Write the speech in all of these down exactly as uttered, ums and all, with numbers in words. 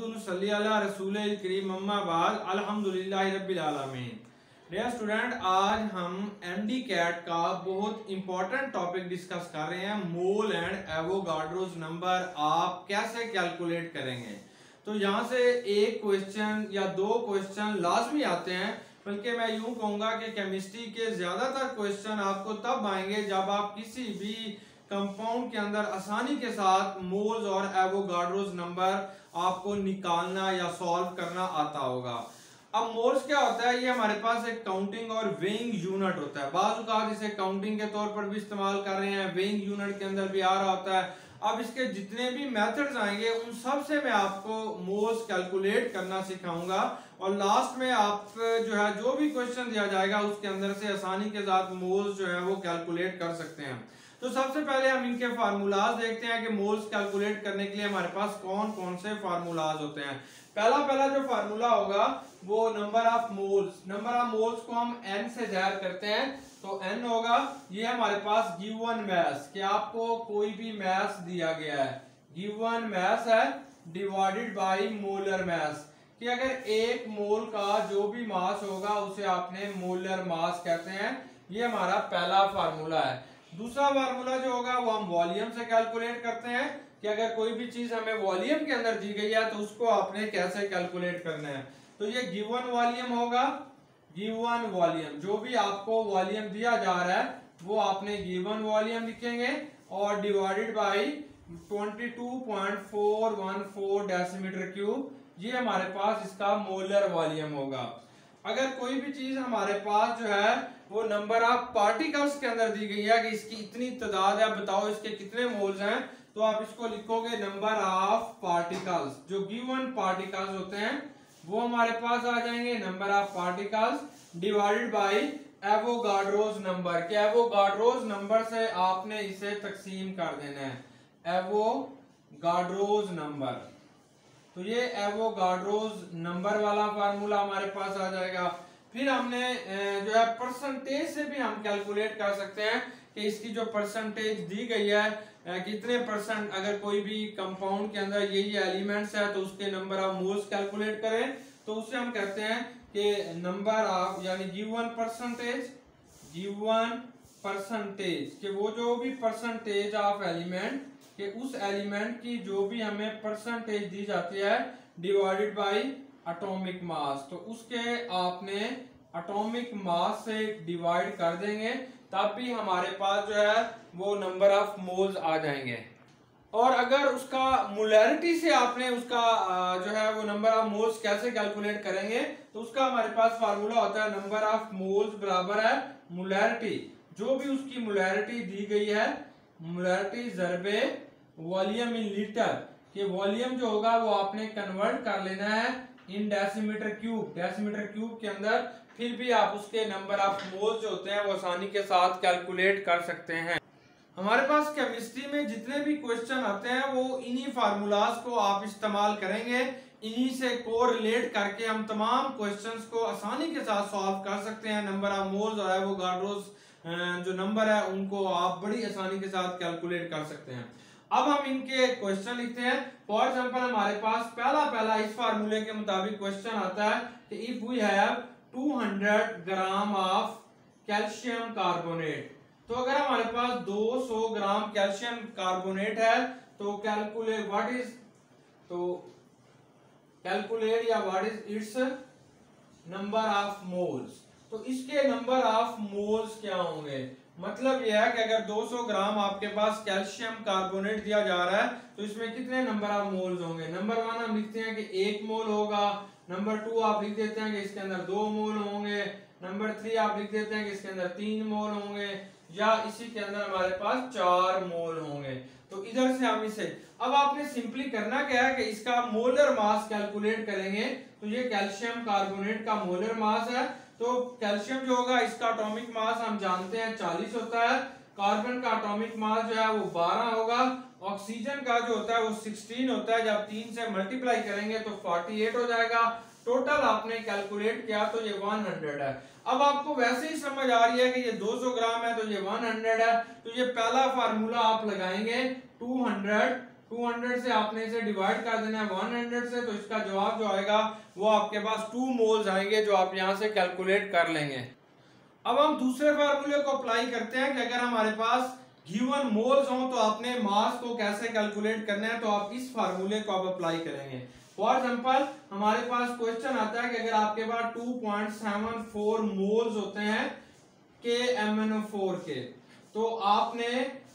नहमदुहु सल्ली अला रसूलिल करीम अम्मा बाद अल्हम्दुलिल्लाहि रब्बिल आलमीन। डियर स्टूडेंट, आज हम एमडी कैट का बहुत इंपॉर्टेंट टॉपिक डिस्कस कर रहे हैं, मोल एंड एवोगाड्रोस नंबर आप कैसे कैलकुलेट करेंगे। तो यहाँ से एक क्वेश्चन या दो क्वेश्चन लाजमी आते हैं, बल्कि मैं यूं कहूँगा कि केमिस्ट्री के ज़्यादातर क्वेश्चन आपको तब आएंगे जब आप किसी भी कंपाउंड के अंदर आसानी के साथ मोल्स और एवोगाड्रोस नंबर आपको निकालना या सॉल्व करना आता होगा। अब मोल्स क्या होता है, ये हमारे पास एक काउंटिंग और वेइंग यूनिट होता है। बाज़ औक़ात इसे काउंटिंग के तौर पर भी इस्तेमाल कर रहे हैं, वेइंग यूनिट के अंदर भी आ रहा होता है। अब इसके जितने भी मेथड्स आएंगे उन सब से मैं आपको मोल्स कैलकुलेट करना सिखाऊंगा, और लास्ट में आप जो है जो भी क्वेश्चन दिया जाएगा उसके अंदर से आसानी के साथ मोल्स जो है वो कैलकुलेट कर सकते हैं। तो सबसे पहले हम इनके फार्मूलाज देखते हैं कि मोल्स कैलकुलेट करने के लिए हमारे पास कौन कौन से फार्मूलाज होते हैं। पहला पहला जो फार्मूला होगा वो number of moles. Number of moles को हम n से जाहिर करते हैं, तो n होगा ये हमारे पास गिवन मास, कि आपको कोई भी मास दिया गया है, गिवन मास है डिवाइडेड बाय मोलर मास, कि अगर एक मोल का जो भी मास होगा उसे आपने मोलर मास कहते हैं। ये हमारा पहला फार्मूला है। दूसरा फार्मूला जो होगा वो हम वॉल्यूम से कैलकुलेट करते हैं, कि अगर कोई भी चीज हमें वॉल्यूम के अंदर दी गई है तो उसको आपने कैसे कैलकुलेट करना है। तो ये गिवन वॉल्यूम होगा, गिवन वॉल्यूम जो भी आपको वॉल्यूम दिया जा रहा है वो आपने गिवन वॉल्यूम लिखेंगे, और डिवाइडेड बाय बाईस पॉइंट चार एक चार डेसीमीटर क्यूब, ये हमारे पास इसका मोलर वॉल्यूम होगा। अगर कोई भी चीज हमारे पास जो है वो नंबर ऑफ पार्टिकल्स के अंदर दी गई है कि इसकी इतनी तादाद है, बताओ इसके कितने मोल्स हैं, तो आप इसको लिखोगे नंबर ऑफ पार्टिकल्स। जो गिवन पार्टिकल्स होते हैं वो हमारे पास आ जाएंगे, number of particles divided by Avogadro's number, कि एवोगाड्रोस नंबर से आपने इसे तकसीम कर देना है, एवोगाड्रोस नंबर। तो ये एवोगाड्रोस नंबर वाला फार्मूला हमारे पास आ जाएगा। फिर हमने जो है परसेंटेज से भी हम कैलकुलेट कर सकते हैं कि इसकी जो परसेंटेज दी गई है कितने परसेंट, अगर कोई भी कंपाउंड के अंदर यही एलिमेंट्स है तो उसके नंबर ऑफ मोल्स कैलकुलेट करें, तो उससे हम कहते हैं कि नंबर ऑफ यानी गिवन परसेंटेज, गिवन परसेंटेज कि वो जो भी परसेंटेज ऑफ एलिमेंट कि उस एलिमेंट की जो भी हमें परसेंटेज दी जाती है डिवाइडेड बाय एटॉमिक मास, तो उसके आपने एटॉमिक मास से डिवाइड कर देंगे, तब भी हमारे पास जो है वो नंबर ऑफ मोल्स आ जाएंगे। और अगर उसका मोलैरिटी से आपने उसका जो है वो नंबर ऑफ मोल्स कैसे कैलकुलेट करेंगे, तो उसका हमारे पास फार्मूला होता है नंबर ऑफ मोल्स बराबर है मोलैरिटी, जो भी उसकी मोलैरिटी दी गई है, मोलैरिटी ज़रबे वॉल्यूम इन लीटर, कि वॉल्यूम जो होगा वो आपने कन्वर्ट कर लेना है in decimetre cube, decimetre cube के अंदर, फिर भी आप उसके नंबर ऑफ मोल्स जो होते हैं वो आसानी के साथ कैलकुलेट कर सकते हैं। हमारे पास केमिस्ट्री में जितने भी क्वेश्चन आते हैं वो इन्हीं फार्मूलाज को आप इस्तेमाल करेंगे, इन्हीं से कोरिलेट करके हम तमाम क्वेश्चंस को आसानी के साथ सॉल्व कर सकते हैं। नंबर ऑफ मोल्स और एवोगाड्रोस जो नंबर है उनको आप बड़ी आसानी के साथ कैलकुलेट कर सकते हैं। अब हम इनके क्वेश्चन लिखते हैं। फॉर एग्जांपल हमारे पास पहला पहला इस फार्मूले के मुताबिक क्वेश्चन आता है कि if we have two hundred gram of calcium carbonate, तो अगर हमारे पास दो सौ ग्राम कैल्शियम कार्बोनेट है तो कैलकुलेट व्हाट इज, तो कैलकुलेट या what is its number of moles. तो इसके नंबर ऑफ मोल्स क्या होंगे, मतलब यह है कि अगर दो सौ ग्राम आपके पास कैल्शियम कार्बोनेट दिया जा रहा है तो इसमें कितने नंबर ऑफ मोल्स होंगे। नंबर वन हम लिखते हैं कि एक मोल होगा, नंबर टू आप लिख देते हैं कि इसके अंदर दो मोल होंगे, नंबर थ्री आप लिख देते हैं कि इसके अंदर तीन मोल होंगे, या इसी के अंदर हमारे पास चार मोल होंगे। तो इधर से हम इसे, अब आपने सिंपली करना क्या है कि इसका मोलर मास कैलकुलेट करेंगे। तो ये कैल्शियम कार्बोनेट का मोलर मास है, तो कैल्शियम जो होगा इसका एटॉमिक मास हम जानते हैं चालीस होता है, कार्बन का एटॉमिक मास जो है वो बारह होगा, ऑक्सीजन का जो होता है वो सोलह होता है, जब तीन से मल्टीप्लाई करेंगे तो अड़तालीस हो जाएगा। टोटल आपने कैलकुलेट किया तो ये सौ है। अब आपको वैसे ही समझ आ रही है कि ये दो सौ ग्राम है तो ये सौ है, तो ये पहला फार्मूला आप लगाएंगे टू हंड्रेड टू हंड्रेड से आपने इसे डिवाइड कर देना है वन हंड्रेड से, तो इसका जवाब जो आएगा वो आपके पास टू मोल्स आएंगे, जो आप यहाँ से कैलकुलेट कर लेंगे। अब हम दूसरे फार्मूले को अप्लाई करते हैं कि अगर हमारे पास गिवन मोल्स हो तो आपने मास को कैसे कैलकुलेट करना है, तो आप इस फार्मूले को आप अप्लाई करेंगे। फॉर एग्जांपल हमारे पास क्वेश्चन आता है कि अगर आपके पास two point seven four moles होते हैं के एम एन ओ फोर के, तो आपने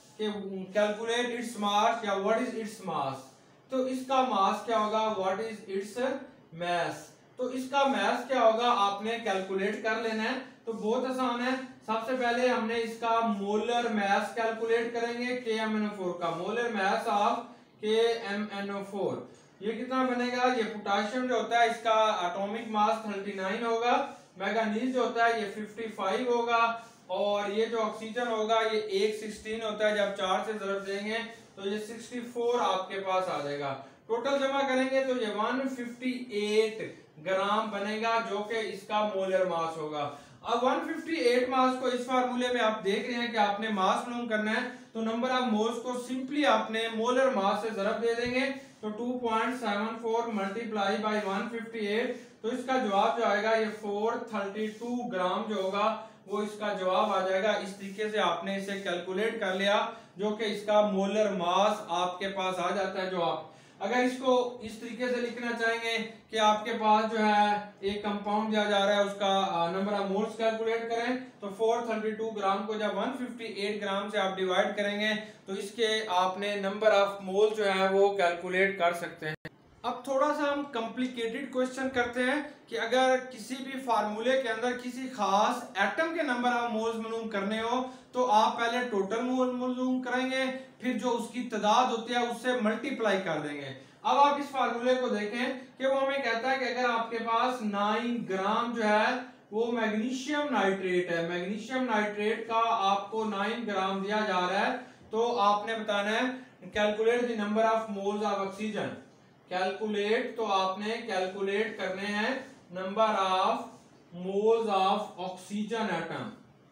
कैलकुलेट इट्स मास या व्हाट इज इट्स मास, तो इसका मास क्या होगा, व्हाट इज इट्स मास, तो इसका मास क्या होगा आपने कैलकुलेट कर लेना है। तो बहुत आसान है, सबसे पहले हमने इसका मोलर मास कैलकुलेट करेंगे K M N O four का, molar mass of K M N O four, ये कितना बनेगा, ये पोटेशियम जो होता है इसका एटॉमिक मास थर्टी नाइन होगा, मैंगनीज जो होता है ये फिफ्टी फाइव होगा, और ये जो ऑक्सीजन होगा ये एक सिक्सटीन होता है, जब चार से ज़रब देंगे तो ये सिक्सटी फोर आपके पास आ जाएगा। टोटल जमा करेंगे तो ये वन फिफ्टी एट ग्राम बनेगा, जो कि इसका मोलर मास होगा। अब वन फिफ्टी एट मास को इस फार्मूले में आप देख रहे हैं कि आपने मास मालूम करना है, तो नंबर ऑफ मोल्स को सिंपली आपने मोलर मास से ज़रब दे देंगे, तो two point seven four multiply by one fifty eight, तो इसका जवाब जो आएगा ये फोर थर्टी टू ग्राम जो होगा वो इसका जवाब आ जाएगा। इस तरीके से आपने इसे कैलकुलेट कर लिया, जो कि इसका मोलर मास आपके पास आ जाता है। जो आप अगर इसको इस तरीके से लिखना चाहेंगे कि आपके पास जो है एक कंपाउंड दिया जा रहा है, उसका नंबर ऑफ मोल्स कैलकुलेट करें, तो फोर थर्टी टू ग्राम को जब वन फिफ्टी एट ग्राम से आप डिवाइड करेंगे तो इसके आपने नंबर ऑफ मोल जो है वो कैलकुलेट कर सकते हैं। अब थोड़ा सा हम कॉम्प्लिकेटेड क्वेश्चन करते हैं कि अगर किसी भी फार्मूले के अंदर किसी खास एटम के नंबर ऑफ मोल्स मालूम करने हो, तो आप पहले टोटल मोल मालूम करेंगे, फिर जो उसकी तादाद होती है उससे मल्टीप्लाई कर देंगे। अब आप इस फार्मूले को देखें कि वो हमें कहता है कि अगर आपके पास नाइन ग्राम जो है वो मैग्नीशियम नाइट्रेट है, मैग्नीशियम नाइट्रेट का आपको नाइन ग्राम दिया जा रहा है, तो आपने बताना है calculate the number of moles of oxygen, calculate, तो आपने कैलकुलेट करने हैं number of moles of oxygen atom.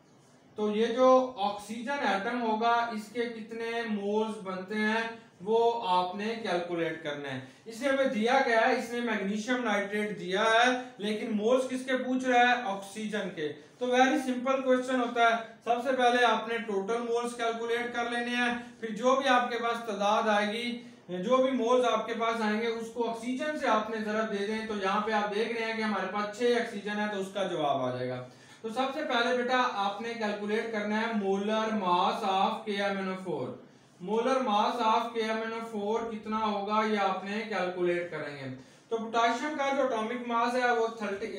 तो ये जो ऑक्सीजन एटम होगा इसके कितने मोल्स बनते हैं वो आपने कैलकुलेट करना है। इसे हमें दिया गया है, इसने मैग्नीशियम नाइट्रेट दिया है, लेकिन मोल्स किसके पूछ रहा है, ऑक्सीजन के। तो वेरी सिंपल क्वेश्चन होता है, सबसे पहले आपने टोटल मोल्स कैलकुलेट कर लेने हैं, फिर जो भी आपके पास तादाद आएगी, जो भी मोल्स आपके पास आएंगे उसको ऑक्सीजन से आपने ज़रब दे दें। तो यहाँ पे आप देख रहे हैं कि हमारे पास छह ऑक्सीजन है, तो उसका जवाब आ जाएगा। तो सबसे पहले बेटा आपने कैलकुलेट करना है molar mass of K M N O four, molar mass of K M N O four कितना होगा ये आपने कैलकुलेट करेंगे। तो पोटेशियम का जो एटॉमिक मास है वो थर्टी,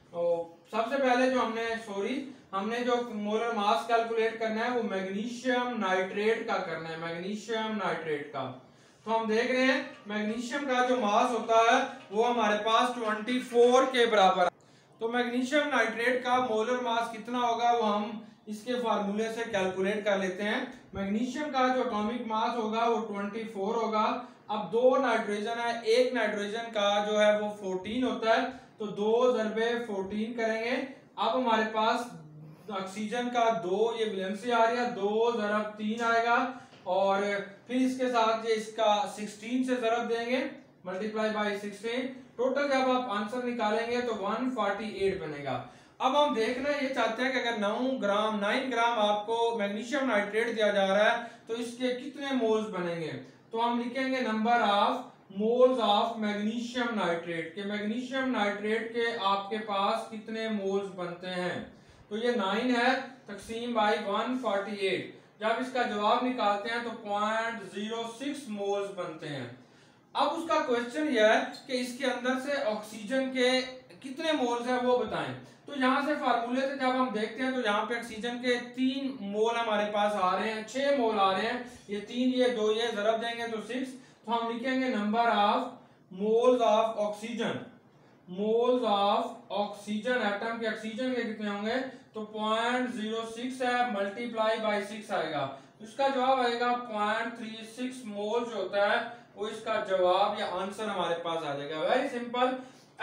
सबसे पहले जो हमने सॉरी हमने जो मोलर मास कैलकुलेट करना है वो मैग्नीशियम नाइट्रेट का करना है, मैग्नीशियम नाइट्रेट का। तो हम देख रहे हैं मैग्नीशियम का जो मास होता है वो हमारे पास चौबीस के बराबर है। तो मैग्नीशियम नाइट्रेट का मोलर मास कितना होगा वो हम इसके फार्मूले से कैलकुलेट कर लेते हैं। मैग्नीशियम का जो एटॉमिक मास होगा वो चौबीस होगा। अब दो नाइट्रोजन है, एक नाइट्रोजन का जो है वो चौदह होता है, तो दो ज़रबे चौदह करेंगे। अब हमारे पास ऑक्सीजन का दो, ये वैलेंसी आ रही है, दो ज़रब तीन आएगा, और फिर इसके साथ ये इसका सोलह से ज़रब देंगे, मल्टीप्लाई बाय सोलह, टोटल जब आप आंसर निकालेंगे तो एक सौ अड़तालीस बनेगा। अब हम देखना ये चाहते हैं कि अगर नौ ग्राम नौ ग्राम आपको मैग्नीशियम नाइट्रेट दिया जा रहा है तो इसके कितने मोल्स बनेंगे। तो हम लिखेंगे number of moles of magnesium nitrate के, मैग्नीशियम नाइट्रेट के आपके पास कितने मोल्स बनते हैं। तो ये नौ है तकसीम बाई एक सौ अड़तालीस, जब इसका जवाब निकालते हैं तो पॉइंट जीरो सिक्स मोल्स बनते हैं। अब उसका क्वेश्चन यह है कि इसके अंदर से ऑक्सीजन के कितने मोल्स हैं वो बताएं। तो यहाँ से फार्मूले से जब हम देखते हैं तो यहाँ पे ऑक्सीजन के तीन मोल हमारे पास आ रहे हैं, छह मोल आ रहे हैं, ये तीन ये दो ये ज़रब देंगे तो सिक्स। तो हम लिखेंगे number of moles of oxygen, moles of oxygen atom के ऑक्सीजन के कितने होंगे, तो पॉइंट जीरो सिक्स है, मल्टीप्लाई बाई सिक्स आएगा, इसका जवाब आएगा पॉइंट थ्री सिक्स मोल जो होता है वो इसका जवाब या आंसर हमारे पास आ जाएगा। Very simple.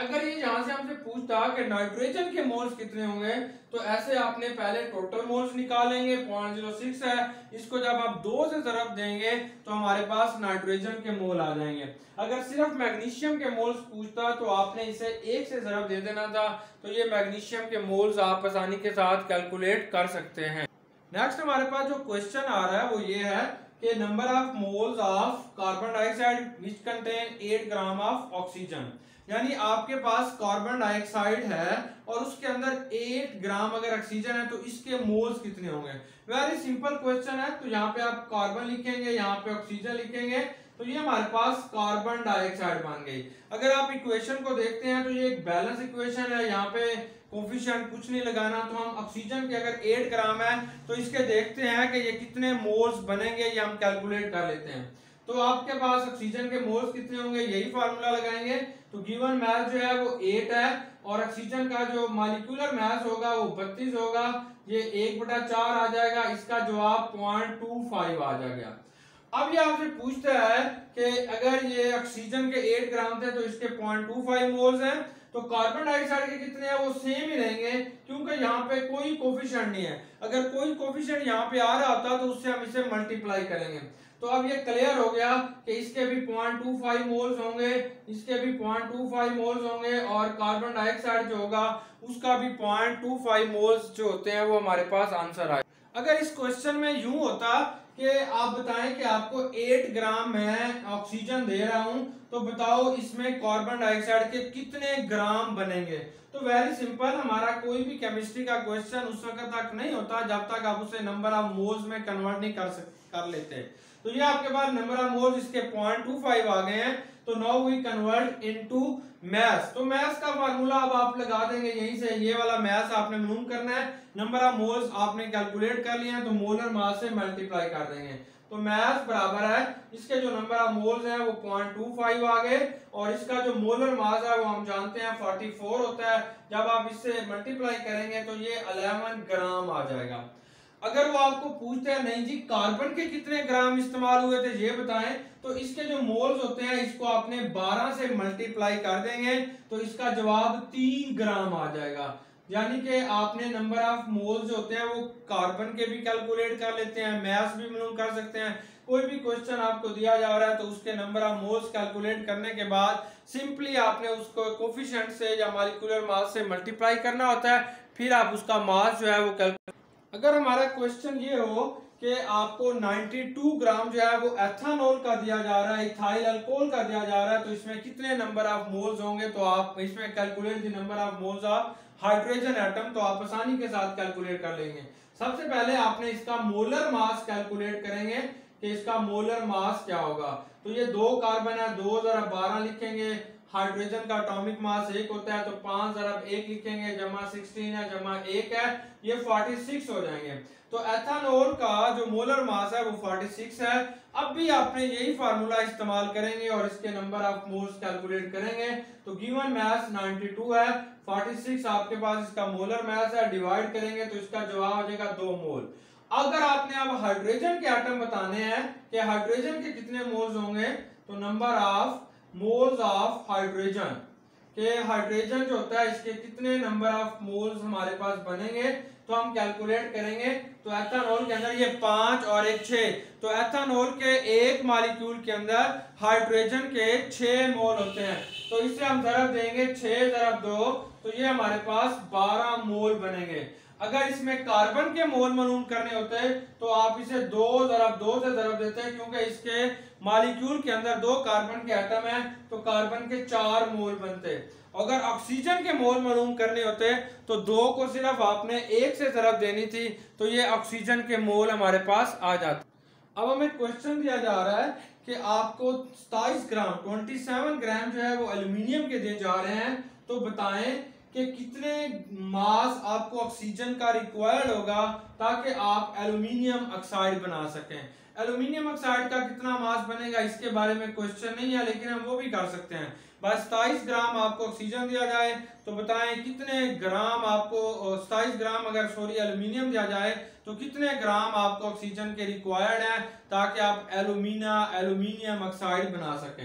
अगर ये यहाँ से हमसे पूछता कि नाइट्रोजन के मोल्स कितने होंगे, तो ऐसे आपने पहले टोटल मोल्स निकालेंगे, पॉइंट जीरो सिक्स है, इसको जब आप दो से ज़रब देंगे तो हमारे पास नाइट्रोजन के मोल आ जाएंगे। अगर सिर्फ मैग्नीशियम के मोल्स पूछता तो आपने इसे एक से ज़रब दे देना था, तो ये मैग्नीशियम के मोल्स आप आसानी के साथ कैलकुलेट कर सकते हैं। नेक्स्ट हमारे पास जो क्वेश्चन आ रहा है वो ये है कि number of moles of carbon dioxide which contain eight gram of oxygen, यानी आपके पास कार्बन डाइऑक्साइड है और उसके अंदर आठ ग्राम अगर ऑक्सीजन है तो इसके मोल्स कितने होंगे। वेरी सिंपल क्वेश्चन है, तो यहाँ पे आप कार्बन लिखेंगे, यहाँ पे ऑक्सीजन लिखेंगे, तो ये हमारे पास कार्बन डाइऑक्साइड बन गई। अगर आप इक्वेशन को देखते हैं तो ये एक बैलेंस इक्वेशन है, यहाँ पे कोफिशिएंट कुछ नहीं लगाना, तो हम ऑक्सीजन के अगर आठ ग्राम है तो इसके देखते हैं कि ये कितने मोल्स बनेंगे, ये हम कैलकुलेट कर लेते हैं। तो आपके पास ऑक्सीजन के मोल्स कितने होंगे, यही फार्मूला लगाएंगे। तो गिवन मास जो है वो आठ है और ऑक्सीजन का जो मॉलिक्यूलर मास होगा वो बत्तीस होगा, ये एक बटा चार आ जाएगा, इसका जवाब पॉइंट टू फाइव आ जाएगा। अब ये आपसे पूछता है कि अगर ये ऑक्सीजन के आठ ग्राम थे तो इसके पॉइंट टू फाइव मोल्स हैं, तो कार्बन डाइऑक्साइड के कितने हैं, वो सेम ही रहेंगे क्योंकि यहाँ पे कोई कोफिशिएंट नहीं है। अगर कोई कोफिशिएंट यहाँ पे आ रहा होता तो उससे हम इसे मल्टीप्लाई करेंगे। तो अब ये क्लियर हो गया कि इसके भी पॉइंट टू फाइव मोल्स होंगे, इसके भी पॉइंट टू फाइव मोल्स होंगे और कार्बन डाइऑक्साइड जो होगा उसका भी पॉइंट टू फाइव मोल्स जो होते हैं वो हमारे पास आंसर आए। अगर इस क्वेश्चन में यूं होता कि आप बताएं कि आपको आठ ग्राम मैं ऑक्सीजन दे रहा हूं, तो बताओ इसमें कार्बन डाइऑक्साइड के कितने ग्राम बनेंगे। तो वेरी सिंपल, हमारा कोई भी केमिस्ट्री का क्वेश्चन उस वक्त तक नहीं होता जब तक आप उसे नंबर ऑफ मोल्स में कन्वर्ट नहीं कर कर लेते। तो ये आपके पास नंबर ऑफ मोल्स इसके पॉइंट टू फाइव आ गए हैं, तो now we convert into mass. तो मास का फार्मूला अब आप लगा देंगे यहीं से, ये वाला मास आपने मालूम करना है, नंबर ऑफ मोल्स आपने कैलकुलेट कर लिया है तो मोलर मास से मल्टीप्लाई कर देंगे। तो मास बराबर है, इसके जो नंबर ऑफ मोल्स हैं वो पॉइंट टू फाइव आ गए और इसका जो मोलर मास है वो हम जानते हैं फोर्टी फोर होता है। जब आप इससे मल्टीप्लाई करेंगे तो ये इलेवन ग्राम आ जाएगा। अगर वो आपको पूछते हैं नहीं जी कार्बन के कितने ग्राम इस्तेमाल हुए थे ये बताएं, तो इसके जो मोल्स होते हैं इसको आपने बारह से मल्टीप्लाई कर देंगे तो इसका जवाब तीन ग्राम आ जाएगा। यानी कि आपने नंबर ऑफ मोल्स जो होते हैं वो कार्बन के भी कैलकुलेट कर लेते हैं, मास भी मालूम कर सकते हैं। कोई भी क्वेश्चन आपको दिया जा रहा है तो उसके नंबर ऑफ मोल्स कैलकुलेट करने के बाद सिंपली आपने उसको कोफिशिएंट से या मॉलिक्यूलर मास से मल्टीप्लाई करना होता है, फिर आप उसका मास जो है वो कैलकुलेट। अगर हमारा क्वेश्चन ये हो कि आपको बानवे ग्राम जो है वो एथेनॉल का दिया जा रहा है, इथाइल अल्कोहल का दिया जा रहा है, तो इसमें कितने नंबर ऑफ मोल्स होंगे, तो आप इसमें calculate the number of moles of hydrogen atom, तो आप आसानी के साथ कैलकुलेट कर लेंगे। सबसे पहले आपने इसका मोलर मास कैलकुलेट करेंगे कि इसका मोलर मास क्या होगा। तो ये दो कार्बन है, दो जरा बारह लिखेंगे, हाइड्रोजन का एटॉमिक मास एक होता है तो पांच जरब एक लिखेंगे, जमा सिक्सटीन है जमा एक है, ये छियालीस हो जाएंगे। तो एथेनॉल का जो मोलर मास है वो छियालीस है। अब भी आपने यही फार्मूला इस्तेमाल करेंगे और इसके नंबर ऑफ मोल्स कैलकुलेट करेंगे। तो गिवन मास बानवे है, छियालीस आपके पास इसका मोलर मास है, डिवाइड करेंगे तो इसका जवाब आ जाएगा दो मोल। अगर आपने अब हाइड्रोजन के एटम बताने हैं कि हाइड्रोजन के कितने मोल्स होंगे, तो number of moles of hydrogen के हाइड्रोजन जो होता है इसके कितने नंबर ऑफ मोल्स हमारे पास बनेंगे, तो हम कैलकुलेट करेंगे। तो एथेनॉल के अंदर ये पांच और एक छह, तो एथेनॉल के एक मॉलिक्यूल के अंदर हाइड्रोजन के छह मोल होते हैं, तो इससे हम जरब देंगे छह जरब दो, तो ये हमारे पास बारह मोल बनेंगे। अगर इसमें कार्बन के मोल मालूम करने होते हैं तो आप इसे दो जरब दो से जरब देते हैं, क्योंकि इसके मॉलिक्यूल के अंदर दो कार्बन के एटम हैं तो कार्बन के चार मोल बनते। अगर ऑक्सीजन के मोल मालूम करने होते तो दो को सिर्फ आपने एक से जरब देनी थी, तो ये ऑक्सीजन के मोल हमारे पास आ जाते। अब हमें क्वेश्चन दिया जा रहा है कि आपको सत्ताईस ग्राम सत्ताईस ग्राम जो है वो एल्यूमिनियम के दिए जा रहे हैं, तो बताएं कि कितने मास आपको ऑक्सीजन का रिक्वायर्ड होगा ताकि आप एल्यूमिनियम ऑक्साइड बना सकें। एल्यूमिनियम ऑक्साइड का कितना मास बनेगा इसके बारे में क्वेश्चन नहीं है, लेकिन हम वो भी कर सकते हैं। बस सत्ताईस ग्राम आपको ऑक्सीजन दिया जाए तो बताएं कितने ग्राम आपको, सत्ताईस ग्राम अगर सॉरी एल्यूमिनियम दिया जाए तो कितने ग्राम आपको ऑक्सीजन के रिक्वायर्ड है ताकि आप एल्यूमिना एल्यूमिनियम ऑक्साइड बना सकें।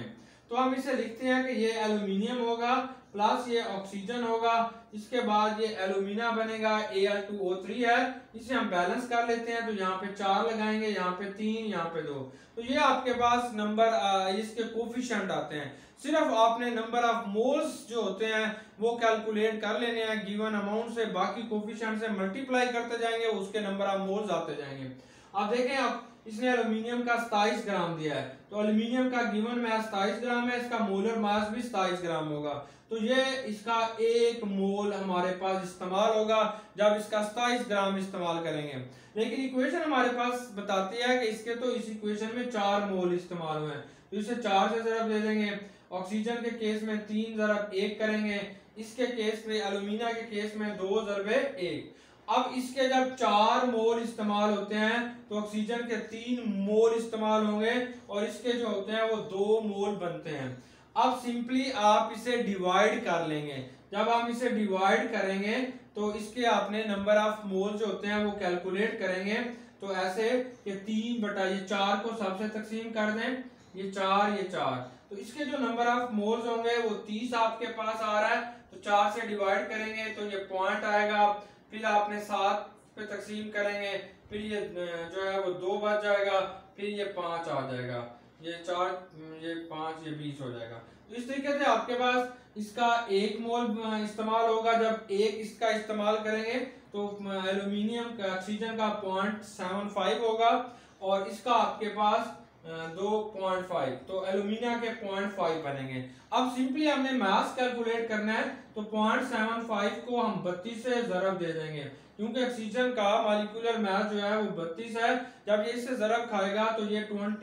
तो हम इसे लिखते हैं कि ये एल्यूमिनियम होगा प्लस ये ऑक्सीजन होगा, इसके बाद ये एल्यूमिना बनेगा A L two O three है, इसे हम बैलेंस कर लेते हैं। तो यहाँ पे चार लगाएंगे, यहाँ पे तीन, यहाँ पे दो, तो ये आपके पास नंबर इसके कोफिशिएंट आते हैं। सिर्फ आपने नंबर ऑफ मोल्स जो होते हैं वो कैलकुलेट कर लेने हैं गिवन अमाउंट से, बाकी कोफिशिएंट से मल्टीप्लाई करते जाएंगे, उसके नंबर ऑफ मोल्स आते जाएंगे। अब देखें आप, इसने एल्यूमिनियम का सताईस ग्राम दिया है, तो एल्यूमिनियम का गिवन मास सताईस ग्राम है, इसका मोलर मास भी सताईस ग्राम होगा, तो ये इसका एक मोल हमारे पास इस्तेमाल होगा जब इसका सताईस ग्राम इस्तेमाल करेंगे। लेकिन इक्वेशन हमारे पास बताती है कि इसके तो इस इक्वेशन में चार मोल इस्तेमाल हुए हैं, तो इसे चार से ज़रब दे देंगे। ऑक्सीजन के केस में तीन ज़रब एक करेंगे, इसके केस में एल्यूमिना के केस में दो ज़रबे एक। अब इसके जब चार मोल इस्तेमाल होते हैं तो ऑक्सीजन के तीन मोल इस्तेमाल होंगे और इसके जो होते हैं वो दो मोल बनते हैं। अब सिंपली आप इसे डिवाइड कर लेंगे, जब हम इसे डिवाइड करेंगे तो इसके आपने नंबर ऑफ मोल जो होते हैं वो कैलकुलेट करेंगे। तो ऐसे कि तीन बटा ये चार को सबसे तकसीम कर दें, ये चार ये चार, तो इसके जो नंबर ऑफ मोल्स होंगे वो तीस आपके पास आ रहा है, तो चार से डिवाइड करेंगे तो ये पॉइंट आएगा, फिर आपने सात पे तकसीम करेंगे, फिर ये जो है वो दो बच जाएगा, फिर ये पांच आ जाएगा, ये चार ये पांच ये बीस हो जाएगा। तो इस तरीके से आपके पास इसका एक मोल इस्तेमाल होगा। जब एक इसका इस्तेमाल करेंगे तो एल्यूमिनियम का ऑक्सीजन का पॉइंट सेवन फाइव होगा और इसका आपके पास दो पॉइंट फाइव, तो एल्यूमिना के पॉइंट फाइव बनेंगे। अब सिंपली हमने मास कैलकुलेट करना है, तो पॉइंट सेवन फाइव को हम बत्तीस से ज़रब दे देंगे, क्योंकि ऑक्सीजन का मॉलिक्यूलर मास जो है वो बत्तीस है। जब ये इससे ज़रब खाएगा तो ये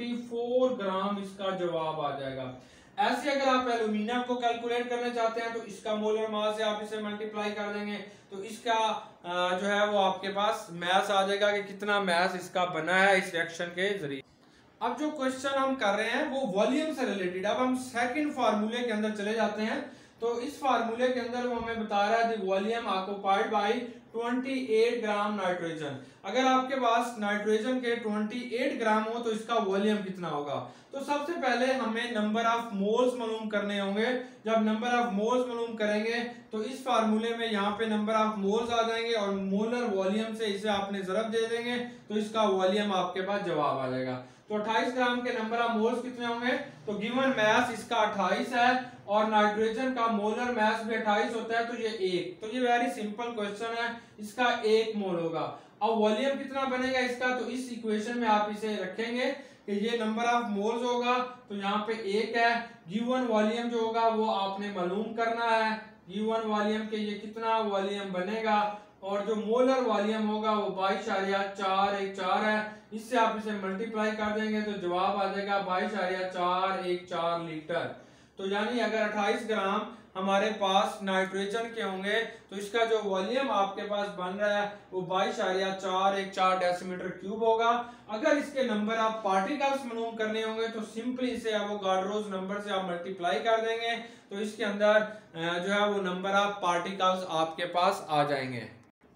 चौबीस ग्राम इसका जवाब आ जाएगा। ऐसे अगर आप एल्यूमिनियम को कैलकुलेट करना चाहते हैं तो इसका मोलर मास से आप इसे मल्टीप्लाई कर देंगे, तो इसका जो है वो आपके पास मास आ जाएगा कि कितना मास इसका बना है इस रिएक्शन के जरिए। अब जो क्वेश्चन हम कर रहे हैं वो वॉल्यूम से रिलेटेड। अब हम सेकंड फार्मूले के अंदर चले जाते हैं, तो इस फार्मूले के अंदर वो हमें बता रहा है द वॉल्यूम ऑक्युपाइड बाय अट्ठाईस ग्राम नाइट्रोजन। अगर आपके पास नाइट्रोजन के अट्ठाईस ग्राम हो तो इसका वॉल्यूम कितना होगा। तो सबसे पहले हमें नंबर ऑफ मोल्स मालूम करने होंगे। जब नंबर ऑफ मोल्स मालूम करेंगे तो इस फार्मूले में यहाँ पे नंबर ऑफ मोल्स आ जाएंगे और मोलर वॉल्यूम से इसे आपने ज़रब दे देंगे, तो इसका वॉल्यूम आपके पास जवाब आ जाएगा। तो अट्ठाईस ग्राम के नंबर ऑफ मोल्स कितने होंगे, तो गिवन मास इसका अट्ठाईस है और नाइट्रोजन का मोलर मास भी अट्ठाईस होता है, तो ये एक, तो ये वेरी सिंपल क्वेश्चन है, इसका एक मोल होगा। अब वॉल्यूम कितना बनेगा इसका, तो इस इक्वेशन में आप इसे रखेंगे कि ये नंबर ऑफ मोल्स होगा, तो यहाँ पे एक है। गिवन वॉल्यूम जो होगा वो आपने मालूम करना है, गिवन वॉल्यूम के ये कितना वॉल्यूम बनेगा, और जो मोलर वॉल्यूम होगा वो बाईस इशारिया चार एक चार है, इससे आप इसे मल्टीप्लाई कर देंगे तो जवाब आ जाएगा बाईस इशारिया चार एक चार लीटर। तो यानी अगर अट्ठाईस ग्राम हमारे पास नाइट्रोजन के होंगे तो इसका जो वॉल्यूम आपके पास बन रहा है वो बाईस इशारिया चार एक चार डेसीमीटर क्यूब होगा। अगर इसके नंबर आप पार्टिकल्स मालूम करने होंगे तो सिंपली इसे एवोगाड्रोस नंबर से आप मल्टीप्लाई कर देंगे, तो इसके अंदर जो है वो नंबर ऑफ पार्टिकल्स आपके पास आ जाएंगे।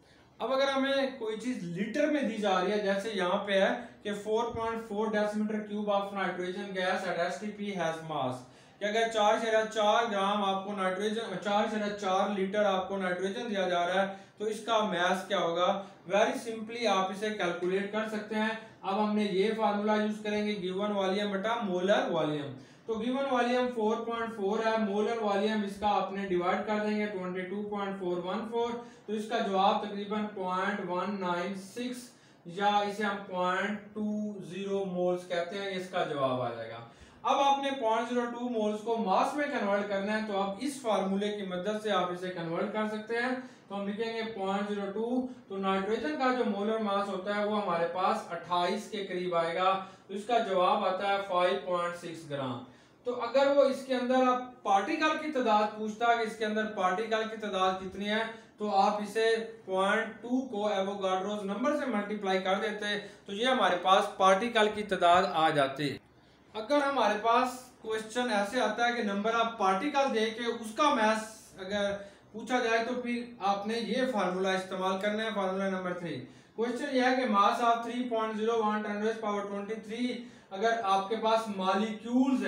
अब अगर हमें कोई चीज लीटर में दी जा रही है, जैसे यहाँ पे है कि चार पॉइंट चार decimetre cube of nitrogen gas at S T P has mass, कि अगर चार इशारिया चार ग्राम आपको नाइट्रोजन चार इशारिया चार लीटर आपको नाइट्रोजन दिया जा रहा है, तो इसका मास क्या होगा। वेरी सिंपली आप इसे कैलकुलेट कर सकते हैं। अब हमने ये फार्मूला यूज करेंगे गिवन वॉल्यूम बटा मोलर वॉल्यूम। तो गिवन वॉल्यूम चार पॉइंट चार है, मोलर वॉल्यूम इसका आपने डिवाइड कर देंगे बाईस पॉइंट चार एक चार, तो इसका जवाब तकरीबन पॉइंट वन नाइन सिक्स या इसे हम पॉइंट टू जीरो मोल्स कहते हैं, इसका जवाब आ जाएगा। अब आपने पॉइंट जीरो टू मोल्स को मास में कन्वर्ट करना है, तो आप इस फार्मूले की मदद से आप इसे कन्वर्ट कर सकते हैं। तो हम लिखेंगे पॉइंट जीरो टू, तो नाइट्रोजन का जो मोलर मास होता है वो हमारे पास अट्ठाईस के करीब आएगा, तो इसका जवाब आता है पाँच पॉइंट छह ग्राम। तो अगर वो इसके अंदर आप पार्टिकल की तादाद पूछता है कि इसके अंदर पार्टिकल की तादाद कितनी है, तो आप इसे पॉइंट टू को एवोगाड्रोस नंबर से मल्टीप्लाई कर देते, तो ये हमारे पास पार्टिकल की तादाद आ जाती। अगर हमारे पास क्वेश्चन ऐसे आता है कि नंबर ऑफ पार्टिकल दे के उसका मास अगर पूछा जाए तो फिर आपने ये फार्मूला इस्तेमाल करना है, फार्मूला नंबर थ्री। क्वेश्चन ये है कि mass of three point zero one ten raise power twenty three, अगर आपके पास मॉलिक्यूल्स हैं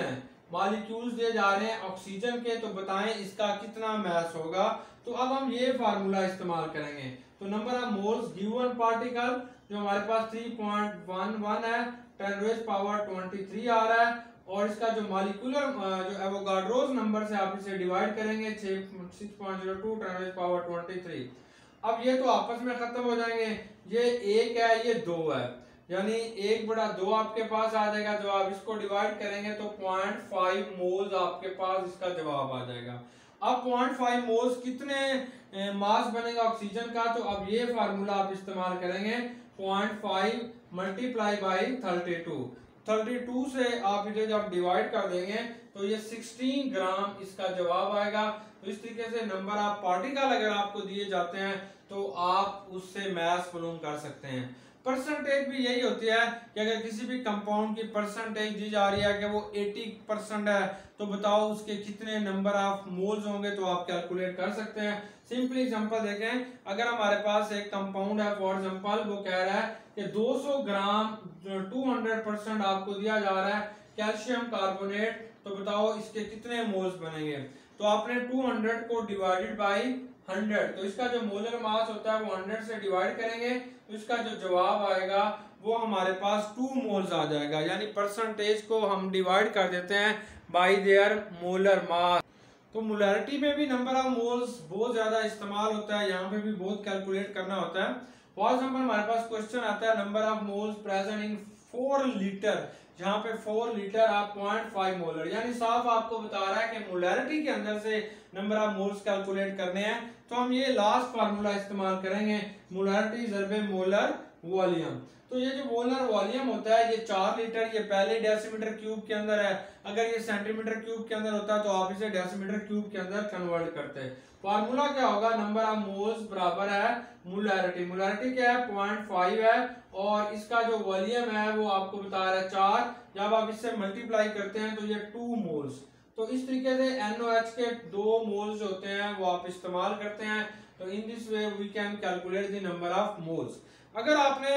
मॉलिक्यूल्स दिए जा रहे हैं ऑक्सीजन के, तो बताएं इसका कितना मास होगा। तो अब हम ये फार्मूला इस्तेमाल करेंगे। तो number of moles given particle जो हमारे पास थ्री पॉइंट वन वन है, टेन रेज़ पावर तेईस आ रहा है, और इसका जो मॉलिक्यूलर जो एवोगाड्रोस नंबर से आप इसे डिवाइड करेंगे six point zero two ten raise power तेईस। अब ये तो आपस में खत्म हो जाएंगे, ये एक है ये दो है, यानी एक बड़ा दो आपके पास आ जाएगा। जब आप इसको डिवाइड करेंगे तो पॉइंट फाइव मोल्स आपके पास इसका जवाब आ जाएगा। अब पॉइंट फाइव मोल्स कितने मास बनेगा ऑक्सीजन का, तो अब ये फार्मूला आप इस्तेमाल करेंगे point five multiply by thirty two. Thirty two से आप इसे जब डिवाइड कर देंगे तो ये सिक्सटीन ग्राम इसका जवाब आएगा। तो इस तरीके से नंबर ऑफ पार्टिकल अगर आपको दिए जाते हैं तो आप उससे मास मालूम कर सकते हैं। परसेंटेज भी यही होती है कि अगर किसी भी कंपाउंड की परसेंटेज दी जा रही है कि वो अस्सी परसेंट है, तो बताओ उसके कितने नंबर ऑफ मोल्स होंगे, तो आप कैलकुलेट कर सकते हैं। सिंपली एग्जांपल देखें, अगर हमारे पास एक कंपाउंड है, फॉर एग्जांपल वो कह रहा है कि दो सौ ग्राम दो सौ परसेंट आपको दिया जा रहा है कैल्शियम कार्बोनेट, तो बताओ इसके कितने मोल्स बनेंगे। तो आपने दो सौ को डिवाइडेड बाई हंड्रेड, तो इसका जो मोलर मास होता है वो हंड्रेड से डिवाइड करेंगे, तो इसका जो जवाब आएगा वो हमारे पास टू मोल्स आ जाएगा। यानी परसेंटेज को हम डिवाइड कर देते हैं बाय देयर मोलर मास। तो मोलैरिटी में भी नंबर ऑफ मोल्स बहुत ज्यादा इस्तेमाल होता है, यहाँ पे भी बहुत कैलकुलेट करना होता है। फॉर एग्जांपल हमारे पास क्वेश्चन आता है number of moles present in four litre, जहाँ पे फोर लीटर आप पॉइंट फाइव मोलर, यानी साफ आपको बता रहा है कि मोलैरिटी के अंदर से नंबर ऑफ मोल्स कैलकुलेट करने हैं। तो हम ये लास्ट फार्मूला इस्तेमाल करेंगे, मोलैरिटी ज़रबे मोलर वॉल्यूम। तो ये जो मोलर वॉल्यूम होता है ये चार लीटर, ये पहले डेसीमीटर क्यूब के अंदर है, अगर ये सेंटीमीटर क्यूब के अंदर होता है तो आप इसे डेसीमीटर क्यूब के अंदर कन्वर्ट करते हैं। फार्मूला क्या होगा, नंबर ऑफ मोल्स बराबर है मोलैरिटी। मोलैरिटी क्या है, पॉइंट फाइव है, और इसका जो वॉल्यूम है वो आपको बता रहा है चार। जब आप इससे मल्टीप्लाई करते हैं तो ये टू मोल्स। तो इस तरीके से एन ओ एच के दो मोल्स होते हैं वो आप इस्तेमाल करते हैं। तो in this way we can calculate the number of moles. अगर आपने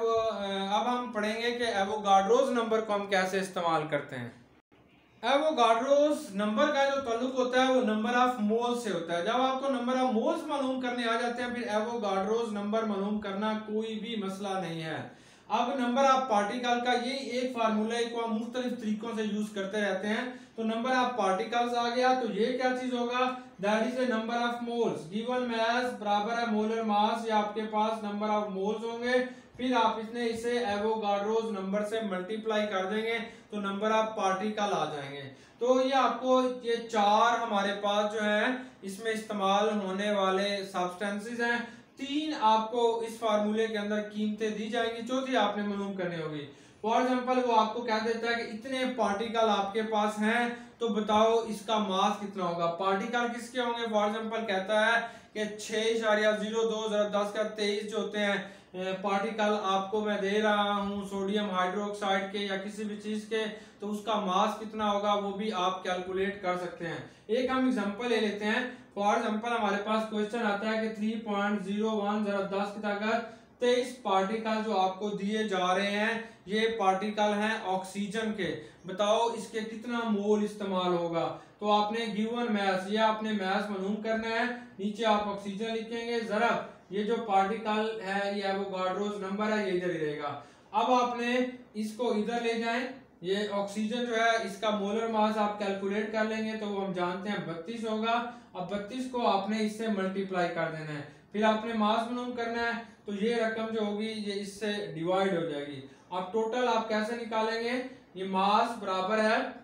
अब हम पढ़ेंगे कि एवोगाड्रोस नंबर को हम कैसे इस्तेमाल करते हैं। एवोगाड्रोस नंबर का जो ताल्लुक होता है वो नंबर ऑफ मोल्स से होता है। जब आपको नंबर ऑफ मोल्स मालूम करने आ जाते हैं फिर एवोगाड्रोस नंबर मालूम करना कोई भी मसला नहीं है। अब नंबर ऑफ पार्टिकल का ये एक फार्मूला को हम मुख्तलिफ तरीकों से यूज करते रहते हैं। तो नंबर ऑफ पार्टिकल्स आ गया, तो ये क्या चीज होगा, that is a number of moles. Given mass बराबर है मोलर मास, या आपके पास नंबर ऑफ मोल्स होंगे, फिर आप इसने इसे एवोगाड्रोस नंबर से मल्टीप्लाई कर देंगे तो नंबर ऑफ पार्टिकल आ जाएंगे। तो ये आपको ये चार हमारे पास जो है इसमें इस्तेमाल होने वाले सब्सटेंसेस हैं। तीन आपको इस फार्मूले के अंदर कीमतें दी जाएंगी, चौथी आपने मालूम करनी होगी। फॉर एग्जांपल वो आपको कह देता है कि इतने पार्टिकल आपके पास हैं, तो बताओ इसका मास कितना होगा। पार्टिकल किसके होंगे, फॉर एग्जांपल कहता है कि छह इशारिया जीरो दो जरा दस का तेईस जो होते हैं पार्टिकल आपको मैं दे रहा हूँ सोडियम हाइड्रोक्साइड के या किसी भी चीज के, तो उसका मास कितना होगा वो भी आप कैलकुलेट कर सकते हैं। एक हम एग्जांपल ले लेते हैं। फॉर एग्जांपल हमारे पास क्वेश्चन आता है कि थ्री पॉइंट ज़ीरो वन जरा दस की ताकत तेईस पार्टिकल जो आपको दिए जा रहे हैं, ये पार्टिकल हैं ऑक्सीजन के, बताओ इसके कितना मोल इस्तेमाल होगा। तो आपने गिवन मास, ये आपने मास मालूम करना है, नीचे आप ऑक्सीजन लिखेंगे, जरा ये जो पार्टिकल है ये एवोगाड्रोस नंबर है ये इधर ही रहेगा। अब आपने इसको इधर ले जाएं, ये ऑक्सीजन जो है इसका मोलर मास आप कैलकुलेट कर लेंगे तो हम जानते हैं बत्तीस होगा। अब बत्तीस को आपने इससे मल्टीप्लाई कर देना है, फिर आपने मास मालूम करना है, तो ये रकम जो होगी ये इससे डिवाइड हो जाएगी। अब टोटल आप कैसे निकालेंगे, ये मास बराबर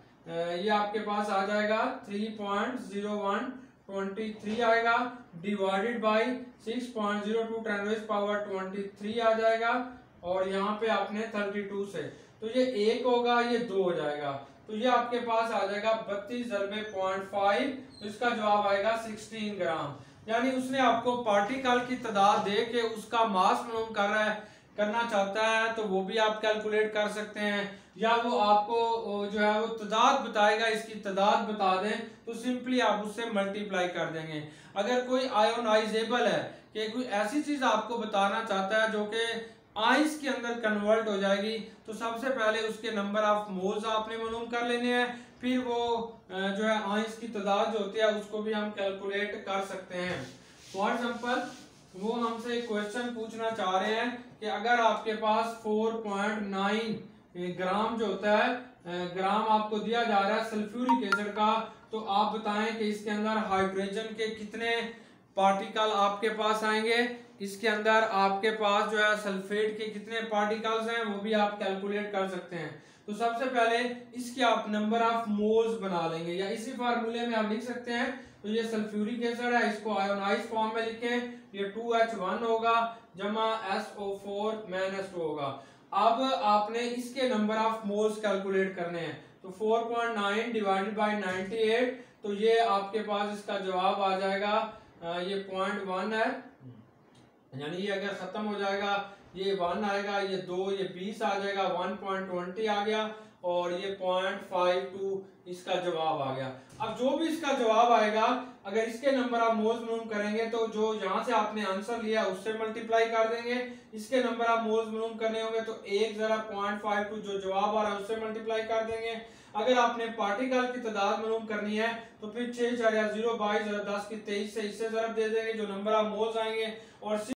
है ये आपके पास आ जाएगा three point zero one twenty three आएगा, divided by six point zero two ten raise power तेईस आ जाएगा, और यहाँ पे आपने थर्टी टू से, तो ये एक होगा ये दो हो जाएगा, तो ये आपके पास आ जाएगा बत्तीस ज़रबे पॉइंट फाइव, तो इसका जवाब आएगा सोलह ग्राम। यानी उसने आपको पार्टिकल की तादाद दे के उसका मास मालूम कर रहा है करना चाहता है, तो वो भी आप कैलकुलेट कर सकते हैं, या वो आपको जो है वो तादाद बताएगा, इसकी तादाद बता दें तो सिंपली आप उससे मल्टीप्लाई कर देंगे। अगर कोई आयोनाइजेबल है कि कोई ऐसी चीज आपको बताना चाहता है जो कि आइस के अंदर कन्वर्ट हो जाएगी, तो सबसे पहले उसके नंबर ऑफ मोल्स आपने मालूम कर लेने हैं, फिर वो जो है आइंस की तादाद जो होती है उसको भी हम कैलकुलेट कर सकते हैं। फॉर एग्जांपल वो हमसे एक क्वेश्चन पूछना चाह रहे हैं कि अगर आपके पास चार पॉइंट नौ ग्राम जो होता है ग्राम आपको दिया जा रहा है सल्फ्यूरिक एसिड का, तो आप बताएं कि इसके अंदर हाइड्रोजन के कितने पार्टिकल आपके पास आएंगे। इसके अंदर आपके पास जो है सल्फेट के कितने पार्टिकल्स हैं वो भी आप कैलकुलेट कर सकते हैं। तो सबसे पहले इसके आप नंबर ऑफ मोल्स बना लेंगे या इसी फार्मूले में आप लिख सकते हैं। तो ये सल्फ्यूरिक एसिड है, इसको आयोनाइज फॉर्म में लिखें, ये टू एच वन होगा जमा S O four minus two होगा। अब आपने इसके नंबर ऑफ मोल्स कैलकुलेट करने हैं। तो four point nine divided by ninety eight, तो ये आपके पास इसका जवाब आ जाएगा ये पॉइंट वन है, यानी ये अगर खत्म हो जाएगा ये वन आएगा, ये दो, ये बीस आ जाएगा, वन पॉइंट ट्वेंटी आ गया और ये पॉइंट फाइव टू इसका जवाब आ गया। अब जो भी इसका जवाब आएगा अगर इसके नंबर ऑफ मोल्स मालूम करेंगे तो जो यहाँ से आपने आंसर लिया उससे मल्टीप्लाई कर देंगे। इसके नंबर ऑफ मोल्स मालूम करने होंगे तो एक जरा पॉइंट फाइव टू जो जवाब आ रहा है उससे मल्टीप्लाई कर देंगे। अगर आपने पार्टिकल की तादाद मालूम करनी है तो फिर छह चार जीरो बाईस दस की तेईस से इससे जरा दे देंगे जो नंबर ऑफ मोल्स आएंगे और